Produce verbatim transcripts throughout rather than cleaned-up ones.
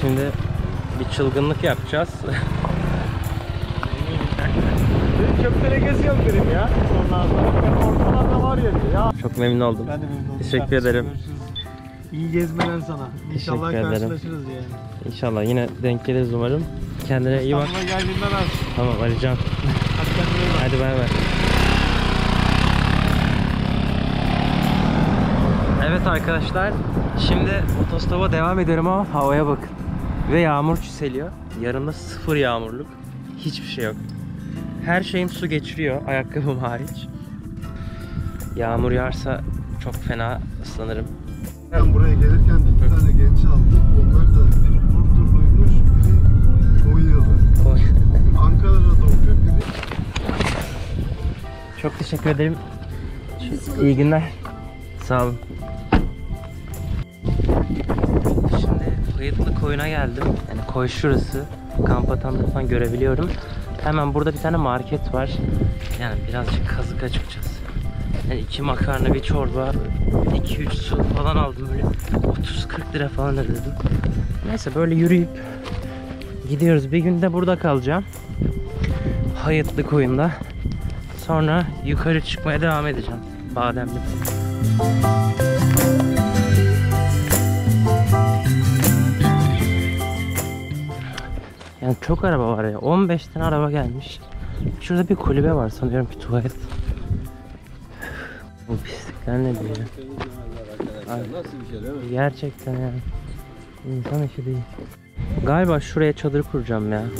şimdi bir çılgınlık yapacağız. Köftele geziyorum dedim ya. Sonra ortalarda var ya. ya. Çok memnun oldum. Ben de memnun oldum. Teşekkür ederim. Görüşürüz. İyi gezmeler sana. İnşallah Teşekkür ederim. karşılaşırız yani. İnşallah yine denk geliriz umarım. Kendine iyi bak. İstanbul'a geldiğinden az. Tamam arayacağım. Hadi kendine iyi bak. Hadi bay bay. Evet arkadaşlar, şimdi otostopa devam ediyorum ama havaya bakın. Ve yağmur çiseliyor. Yarın da sıfır yağmurluk. Hiçbir şey yok. Her şeyim su geçiriyor, ayakkabım hariç. Yağmur yağarsa çok fena ıslanırım. Ben buraya gelirken de iki tane genç aldım. Onlar da biri Burdurluymuş, biri Konyalı. Ankara'da okuyor, biri... Çok teşekkür ederim. İyi günler. Sağ olun. Şimdi Fıyıklı Koyun'a geldim. Yani koy şurası. Kamp atanları falan görebiliyorum. Hemen burada bir tane market var. Yani birazcık kazık açıkçası. Yani iki makarna, bir çorba, iki üç su falan aldım böyle. otuz kırk lira falan ödedim. Neyse böyle yürüyüp gidiyoruz. Bir gün de burada kalacağım. Hayıtlı Koyun'da. Sonra yukarı çıkmaya devam edeceğim. Bademli. Yani çok araba var ya. on beş tane araba gelmiş. Şurada bir kulübe var sanıyorum ki tuvalet. Bu pislikler ne diyor? Nasıl bir şey değil mi? Gerçekten yani. İnsan işi değil. Galiba şuraya çadır kuracağım ya.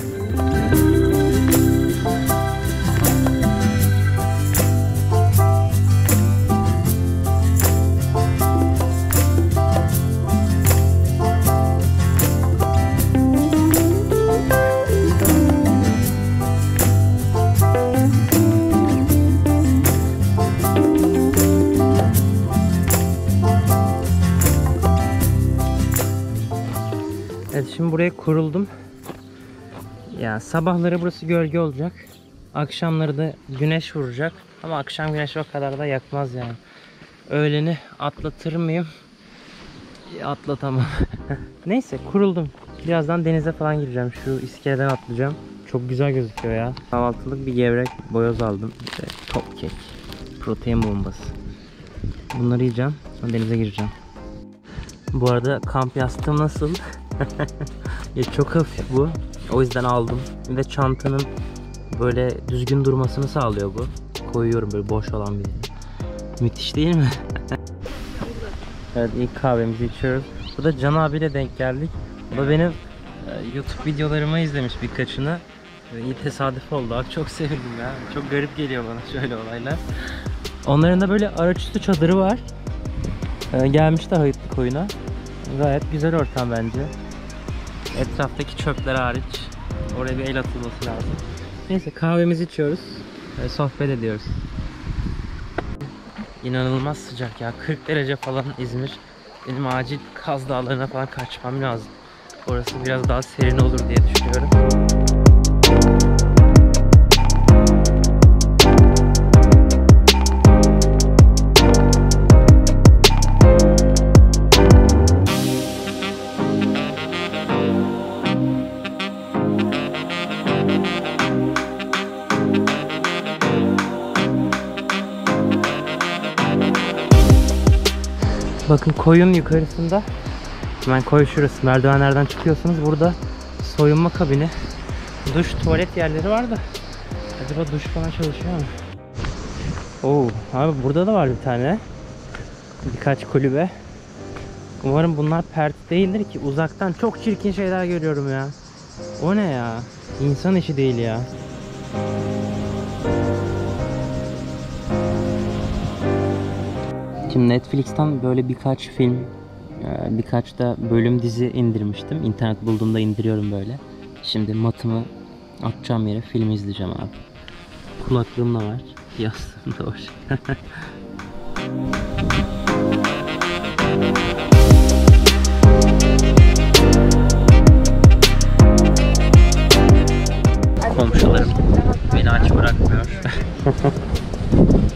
Evet, şimdi buraya kuruldum. Yani sabahları burası gölge olacak. Akşamları da güneş vuracak. Ama akşam güneşi o kadar da yakmaz yani. Öğleni atlatır mıyım? Atlatamam. Neyse kuruldum. Birazdan denize falan gireceğim. Şu iskeleden atlayacağım. Çok güzel gözüküyor ya. Kahvaltılık bir gevrek boyoz aldım. İşte top kek. Protein bombası. Bunları yiyeceğim. Sonra denize gireceğim. Bu arada kamp yastığım nasıl? Ya çok hafif bu. O yüzden aldım. Ve çantanın böyle düzgün durmasını sağlıyor bu. Koyuyorum böyle boş olan bir yere. Müthiş değil mi? Evet, ilk kahvemizi içiyoruz. Bu da Can abiyle denk geldik. Bu da benim YouTube videolarımı izlemiş birkaçını. İyi tesadüf oldu. Bak çok sevindim ya. Çok garip geliyor bana şöyle olaylar. Onların da böyle araçüstü çadırı var. Gelmişler Hayıtlı Koyun'a. Gayet güzel ortam bence. Etraftaki çöpler hariç. Oraya bir el atılması lazım. Neyse kahvemizi içiyoruz. Ve sohbet ediyoruz. İnanılmaz sıcak ya. kırk derece falan İzmir. Benim acil Kaz Dağları'na falan kaçmam lazım. Orası biraz daha serin olur diye düşünüyorum. Bakın koyun yukarısında. Hemen koy şurası. Merdivenlerden çıkıyorsunuz. Burada soyunma kabini, duş, tuvalet yerleri var da acaba duş falan çalışıyor mu? Oo, abi burada da var bir tane. Birkaç kulübe. Umarım bunlar pert değildir ki uzaktan çok çirkin şeyler görüyorum ya. O ne ya? İnsan işi değil ya. Şimdi Netflix'ten böyle birkaç film, birkaç da bölüm dizi indirmiştim. İnternet bulduğumda indiriyorum böyle. Şimdi matımı atacağım yere film izleyeceğim abi. Kulaklığım da var. Yastığım da var. Komşularım beni aç bırakmıyor.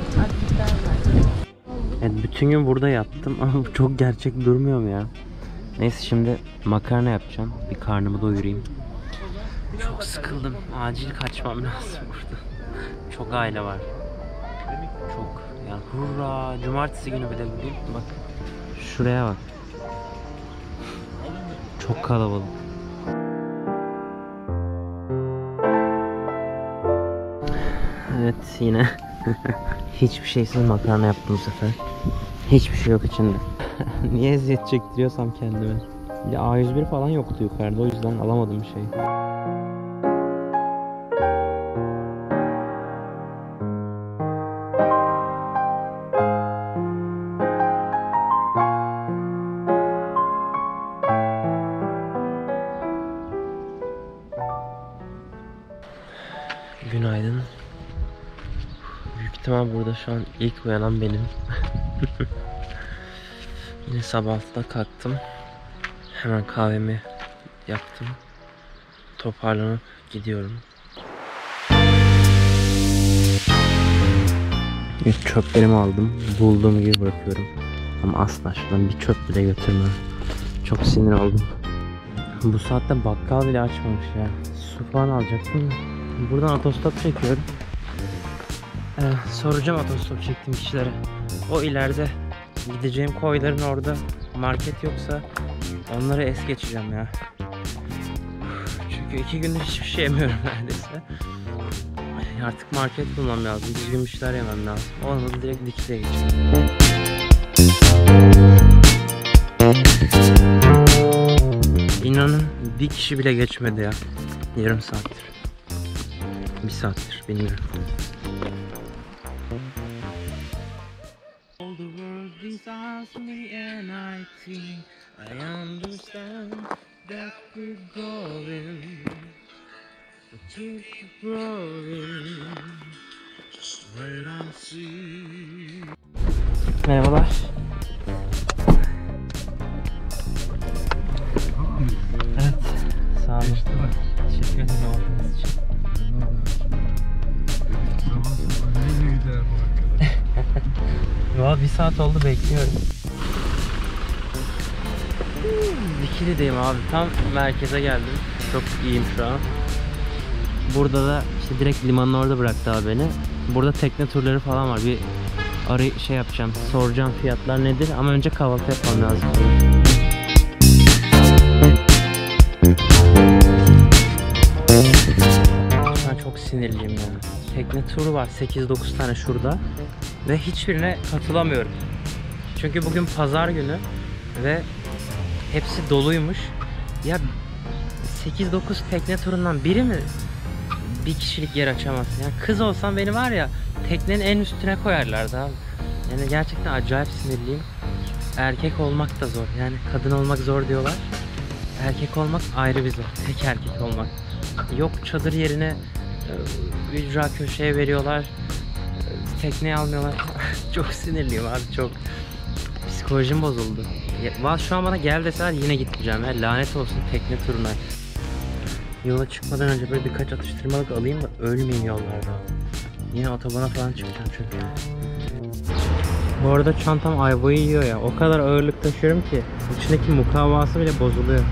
Evet, bütün gün burada yattım ama çok gerçek durmuyor mu ya? Neyse şimdi makarna yapacağım. Bir karnımı doyurayım. Çok sıkıldım. Acil kaçmam lazım burada. Çok aile var. Çok. Yani hurra. Cumartesi günü bir de bugün. Bak. Şuraya bak. Çok kalabalık. Evet yine hiçbir şeysiz makarna yaptım bu sefer. Hiçbir şey yok içinde. Niye eziyet çektiriyorsam kendime. Bir A yüz bir falan yoktu yukarıda, o yüzden alamadım bir şey. Günaydın. Büyük ihtimal burada şu an ilk uyanan benim. Yine sabah altıda kalktım. Hemen kahvemi yaptım. Toparlanıp gidiyorum. İlk çöplerimi aldım. Bulduğum gibi bırakıyorum. Ama asla şuradan bir çöp bile götürmem. Çok sinir oldum. Bu saatte bakkal bile açmamış ya. Su falan alacaktım. Buradan otostop çekiyorum. Ee, soracağım otostop çektiğim kişilere. O ileride gideceğim koyların orada market yoksa onları es geçeceğim ya. Çünkü iki gündür hiçbir şey yemiyorum neredeyse. Artık market bulmam lazım. Düzgün bir şeyler yemem lazım. Olmadı direkt Dikili'ye geçeceğim. İnanın bir kişi bile geçmedi ya. Yarım saattir. Bir saattir bilmiyorum. All the world desires me and I think I understand that we're going, but you keep growing when I see. Merhabalar. Evet, sağ olun. Teşekkür ederim aldığınız için. Valla bir saat oldu bekliyorum. Dikili'deyim abi. Tam merkeze geldim. Çok iyiyim şu an. Burada da işte direkt limanın orada bıraktı abi beni. Burada tekne turları falan var. Bir arayı şey yapacağım. Soracağım fiyatlar nedir ama önce kahvaltı yapmam lazım. Ben çok sinirliyim ya. Tekne turu var sekiz dokuz tane şurada. Ve hiçbirine katılamıyorum. Çünkü bugün pazar günü ve hepsi doluymuş. Ya sekiz dokuz tekne turundan biri mi bir kişilik yer açamazsın? Yani kız olsam beni var ya teknenin en üstüne koyarlardı abi. Yani gerçekten acayip sinirliyim. Erkek olmak da zor. Yani kadın olmak zor diyorlar. Erkek olmak ayrı bir zor. Tek erkek olmak. Yok çadır yerine ücra köşeye veriyorlar. Tekneyi almıyorlar. Çok sinirliyim abi, çok. Psikolojim bozuldu. Ya, şu an bana gel deseler yine gitmeyeceğim ya. Lanet olsun tekne turuna. Yola çıkmadan önce böyle birkaç atıştırmalık alayım da ölmeyeyim yollarda. Yine otobana falan çıkacağım çünkü. Bu arada çantam ayvayı yiyor ya. O kadar ağırlık taşıyorum ki içindeki mukavvası bile bozuluyor.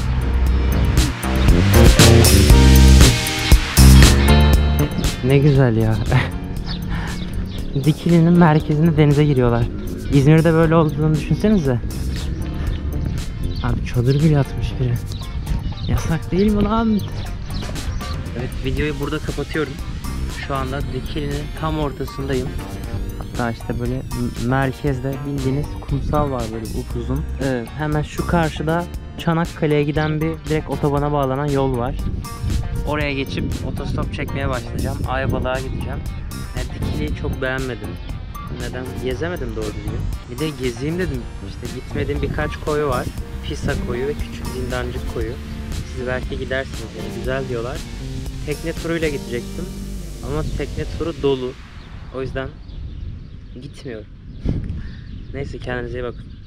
Ne güzel ya. Dikili'nin merkezinde denize giriyorlar. İzmir'de böyle olduğunu düşünsenize. Abi çadır bile atmış biri. Yasak değil mi lan? Evet, videoyu burada kapatıyorum. Şu anda Dikili'nin tam ortasındayım. Hatta işte böyle merkezde bildiğiniz kumsal var böyle upuzun. Evet, hemen şu karşıda Çanakkale'ye giden bir direkt otobana bağlanan yol var. Oraya geçip otostop çekmeye başlayacağım. Ayvalık'a gideceğim. Yani Dikili'yi çok beğenmedim. Neden? Gezemedim doğru düzgün. Bir de gezeyim dedim. İşte gitmediğim birkaç koyu var. Pisa koyu ve küçük Zindancık koyu. Siz belki gidersiniz yani, güzel diyorlar. Tekne turuyla gidecektim. Ama tekne turu dolu. O yüzden gitmiyorum. Neyse, kendinize iyi bakın.